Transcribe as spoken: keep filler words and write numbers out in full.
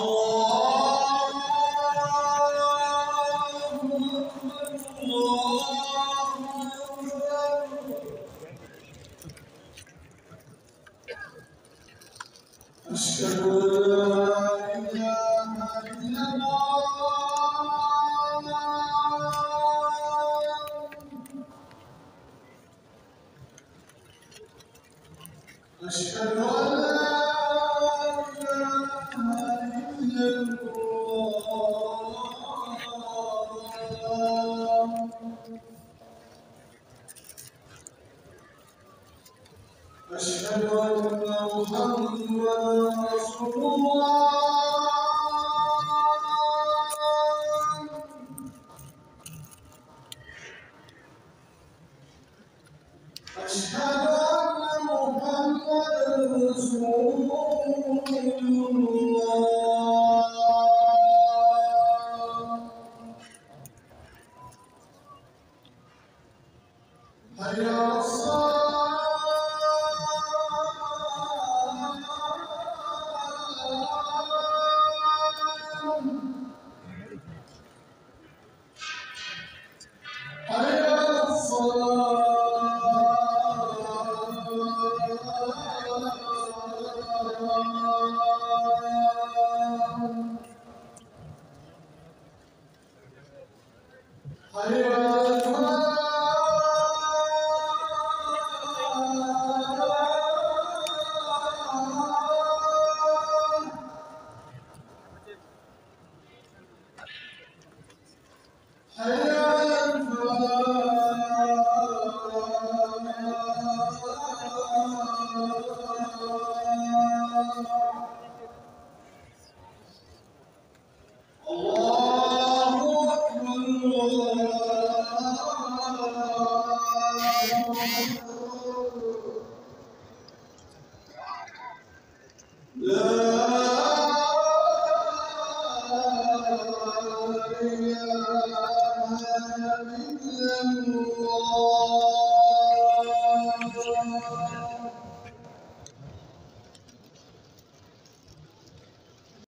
أشهد أن لا إله إلا الله أشهد أن لا إله إلا الله أشهد أن محمدًا رسول الله أشهد أن محمدًا رسول الله حي على الصلاة حي على الصلاة حي على الفلاح حي على الله أكبر لا إله إلا الله